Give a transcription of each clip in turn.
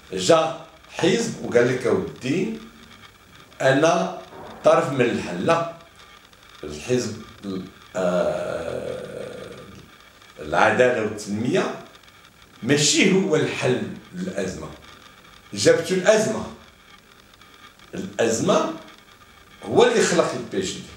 جا حزب وقال لك اودي انا طرف من الحل. لا، الحزب العداله والتنميه ماشي هو الحل للازمه، جابتو الازمه هو اللي خلق البي جي دي،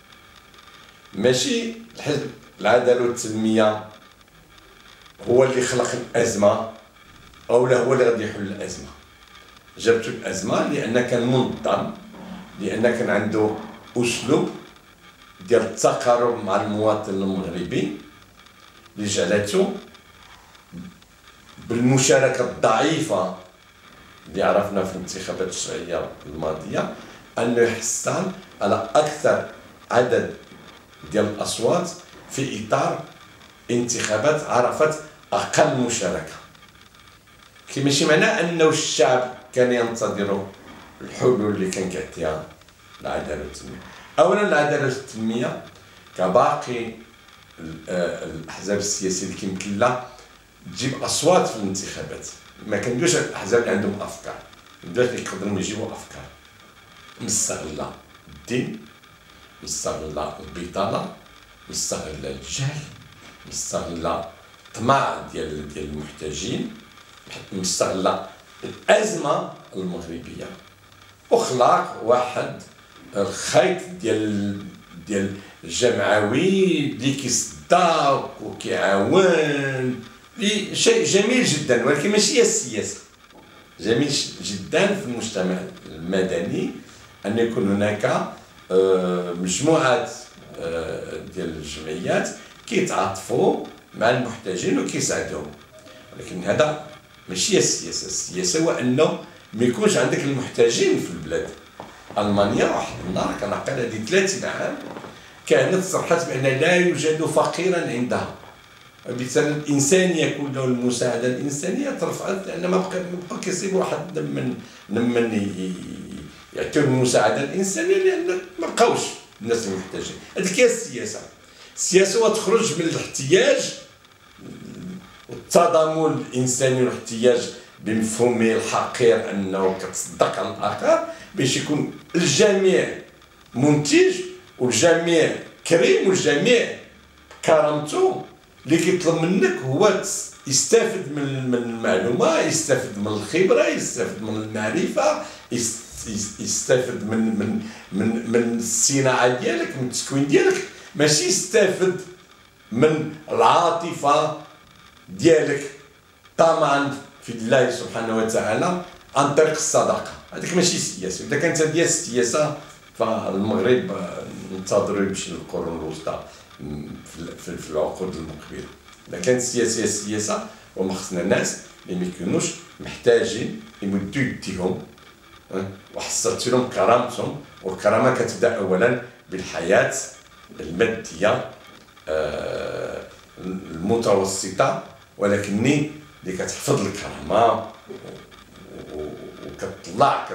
ماشي الحزب العداله والتنميه هو اللي خلق الازمه او لا هو اللي غادي يحل الازمه. جابتو الازمه لان كان منظم، لان كان عنده اسلوب ديال التقارب مع المواطن المغربي اللي جعلته بالمشاركه الضعيفه اللي عرفنا في الانتخابات الشرعيه الماضيه انه يحصل على اكثر عدد ديال الاصوات في اطار انتخابات عرفت اقل مشاركه. كي ماشي معناه انه الشعب كان ينتظر الحلول اللي كان كيعطيها العداله والتنميه. اولا العداله والتنميه كباقي الاحزاب السياسيه اللي كيمكن لها تجيب اصوات في الانتخابات، ما كندوش الاحزاب اللي عندهم افكار، الناس اللي يقدروا يجيبوا افكار مستغله الدين، مستغله البطاله، مستغله الجهل، مستغله الطمع ديال المحتاجين، مستغله الازمه المغربيه، وخلق واحد الخيط ديال الجمعوي اللي كيصدق وكيعاون، شيء جميل جدا، ولكن ماشي هي السياسه. جميل جدا في المجتمع المدني ان يكون هناك مجموعات ديال الجمعيات كيتعاطفوا مع المحتاجين وكيساعدوهم، ولكن هذا ماشي هي السياسه. السياسه هو انه ما يكونش عندك المحتاجين في البلاد. المانيا واحد النهار كنعقل هذه 30 عام كانت صرحت بان لا يوجد فقيرا عندها، وبالتالي الانسان يكون له المساعده الانسانيه ترفعت، لان ما بقاو كيصيبوا واحد لمن يعطيو المساعده الانسانيه، لان ما بقاوش الناس المحتاجين. هذيك هي السياسه. السياسه هو تخرج من الاحتياج والتضامن الانساني والاحتياج بمفهومه الحقير انه كتصدق على الاخر باش يكون الجميع منتج والجميع كريم والجميع كرامته. اللي كيطلب منك هو يستافد من المعلومه، يستافد من الخبره، يستافد من المعرفه، يستافد من الصناعه ديالك، من التكوين ديالك، ماشي يستافد من العاطفه ديالك طمعا في الله سبحانه وتعالى عن طريق الصدقه. هذيك ماشي سياسه. اذا كانت هذه السياسه فالمغرب ننتظروا يمشي للقرون الوسطى في العقود المقبله. اذا كانت السياسه السياسه وما خصنا الناس اللي ما يكونوش محتاجين يمدوا يديهم وحصلت لهم كرامتهم، والكرامه كتبدا اولا بالحياه الماديه المتوسطه، ولكن اللي كتحفظ الكرامه وكتطلع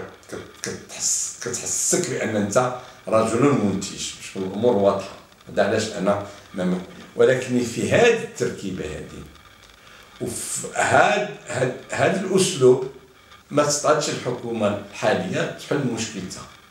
كتحسك بان انت رجل منتج، تكون الامور واضحه. هذا علاش انا ولكن في هذه التركيبه هذه وفي هذا الاسلوب ما تستطيعش الحكومه الحاليه تحل مشكلتها.